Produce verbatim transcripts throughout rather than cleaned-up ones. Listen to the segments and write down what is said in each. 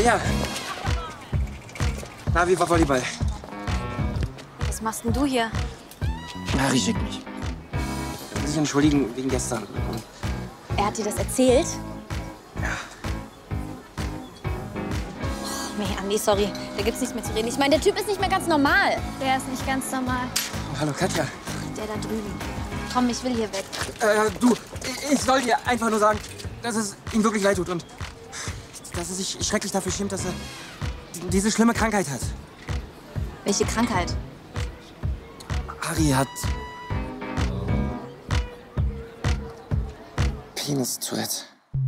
Lea. Na, wie war Volleyball? Was machst denn du hier? Harry schickt mich. Er will sich entschuldigen wegen gestern. Und Er hat dir das erzählt? ja. Oh, nee, Andi, sorry. Da gibt's nichts mehr zu reden. Ich meine, der Typ ist nicht mehr ganz normal. Der ist nicht ganz normal. Oh, hallo, Katja. Der da drüben. Komm, ich will hier weg. Äh, du, ich soll dir einfach nur sagen, dass es ihm wirklich leid tut und dass er sich schrecklich dafür schämt, dass er diese schlimme Krankheit hat. Welche Krankheit? Harry hat Penis-Tourette.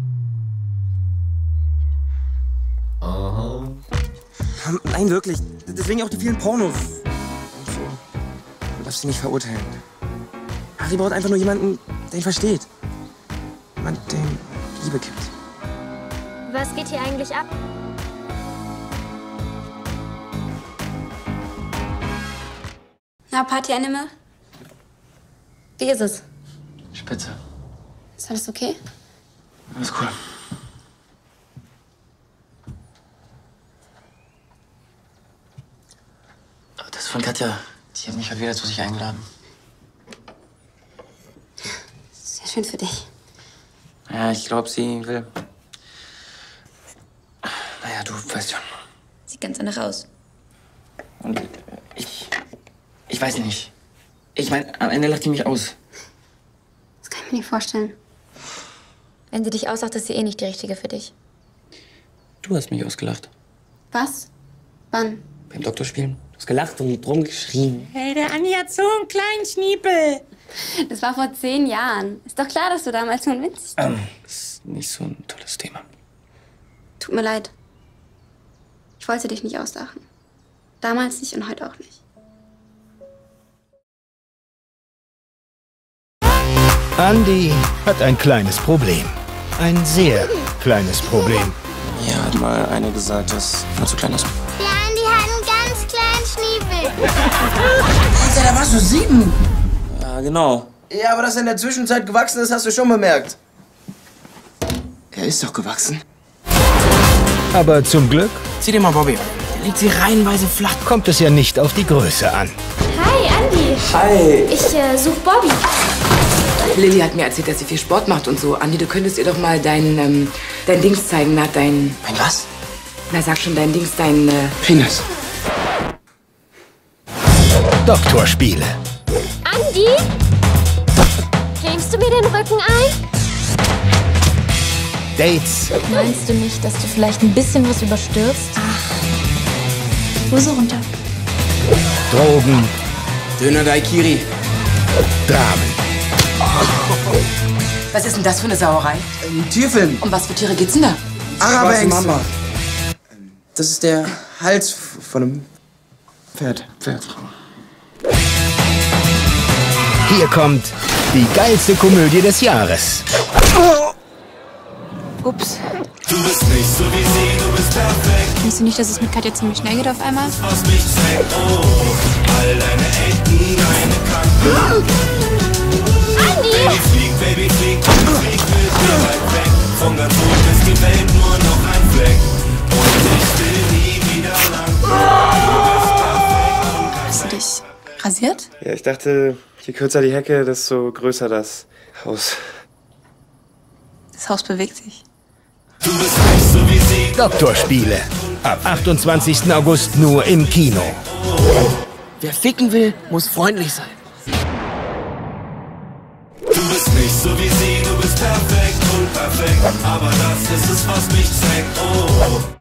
Aha. Nein, wirklich. Deswegen auch die vielen Pornos. Und so. Du darfst ihn nicht verurteilen. Harry braucht einfach nur jemanden, der ihn versteht. Jemand, der ihm Liebe gibt. Was geht hier eigentlich ab? Na, Party Animal? Wie ist es? Spitze. Ist alles okay? Alles cool. Aber das von Katja, die hat mich heute wieder zu sich eingeladen. Sehr schön für dich. Ja, ich glaube, sie will. Naja, du weißt schon. Sieht ganz danach aus. Und ich. Ich weiß nicht. Ich meine, am Ende lacht die mich aus. Das kann ich mir nicht vorstellen. Wenn sie dich auslacht, ist sie eh nicht die Richtige für dich. Du hast mich ausgelacht. Was? Wann? Beim Doktorspielen. Du hast gelacht und rumgeschrien. Hey, der Andi hat so einen kleinen Schniepel. Das war vor zehn Jahren. Ist doch klar, dass du damals schon winzig warst. Ähm, das ist nicht so ein tolles Thema. Tut mir leid. Ich wollte dich nicht auslachen. Damals nicht und heute auch nicht. Andi hat ein kleines Problem. Ein sehr kleines Problem. Mir hat mal eine gesagt, dass er zu klein ist. Der Andi hat einen ganz kleinen Schniebel. Alter, da warst du sieben. Ja, genau. Ja, aber dass er in der Zwischenzeit gewachsen ist, hast du schon bemerkt. Er ist doch gewachsen. Aber zum Glück Zieh dir mal Bobby. Der liegt sie reihenweise flach. kommt es ja nicht auf die Größe an. Hi, Andi. Hi. Ich äh, such Bobby. Lilly hat mir erzählt, dass sie viel Sport macht und so. Andi, du könntest ihr doch mal dein, ähm, dein Dings zeigen. Na, dein... Mein was? Na, sag schon, dein Dings, dein... Äh Penis. Doktorspiele. Andi? Cremst du mir den Rücken ein? Dates. Meinst du nicht, dass du vielleicht ein bisschen was überstürzt? Hose runter. Drogen. Döner Daikiri. Dramen. Was ist denn das für eine Sauerei? Ein Tierfilm. Um was für Tiere geht's denn da? Arabex. Mama. Das ist der Hals von einem Pferd. Pferd. Hier kommt die geilste Komödie des Jahres. Ups. Du bist nicht so wie sie, du bist perfekt. Findest du nicht, dass es mit Katja ziemlich schnell geht auf einmal? Andi! Hast du dich rasiert? Ja, ich dachte, je kürzer die Hecke, desto größer das Haus. Das Haus bewegt sich. Doktorspiele. Ab achtundzwanzigsten August nur im Kino. Wer ficken will, muss freundlich sein. Du bist nicht so wie sie, du bist perfekt, unperfekt. Aber das ist es, was mich zeigt. Oh.